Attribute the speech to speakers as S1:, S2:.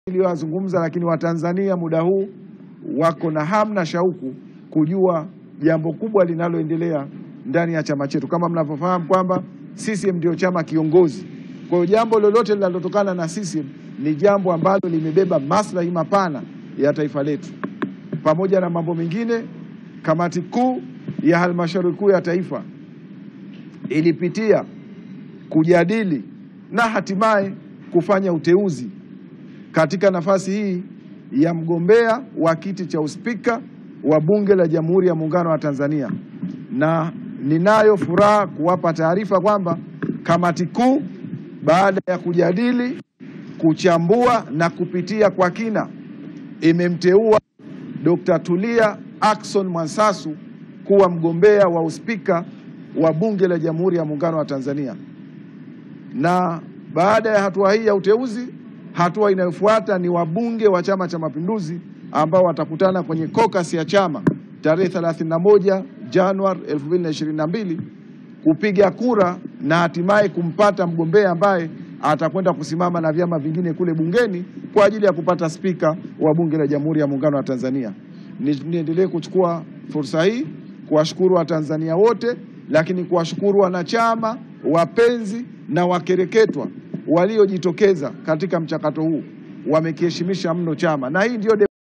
S1: Niliyozungumza, lakini Watanzania muda huu wako na hamu na shauku kujua jambo kubwa linaloendelea ndani ya chama chetu. Kama mnavyofahamu kwamba CCM ndio chama kiongozi. Kwa hiyo jambo lolote linalotokana na CCM ni jambo ambalo limebeba maslahi mapana ya taifa letu. Pamoja na mambo mengine, kamati kuu ya halmashauri kuu ya taifa ilipitia, kujadili na hatimaye kufanya uteuzi katika nafasi hii ya mgombea wa kiti cha uspika wa Bunge la Jamhuri ya Muungano wa Tanzania. Na ninayo furaha kuwapa taarifa kwamba kamati kuu baada ya kujadili, kuchambua na kupitia kwa kina imemteua Dr. Tulia Ackson Mwansasu kuwa mgombea wa uspika wa Bunge la Jamhuri ya Muungano wa Tanzania. Na baada ya hatua hii ya uteuzi, hatua inayofuata ni wabunge wa Chama cha Mapinduzi ambao watakutana kwenye caucus ya chama tarehe 31 Januari 2022 kupiga kura na hatimaye kumpata mgombea ambaye atakwenda kusimama na vyama vingine kule bungeni kwa ajili ya kupata spika wa Bunge la Jamhuri ya Muungano wa Tanzania. Niendelee kuchukua fursa hii kuwashukuru Watanzania wote, lakini kuwashukuru wanachama, wapenzi na wakereketwa waliojitokeza katika mchakato huu. Wamekiheshimisha mno chama, na hii ndio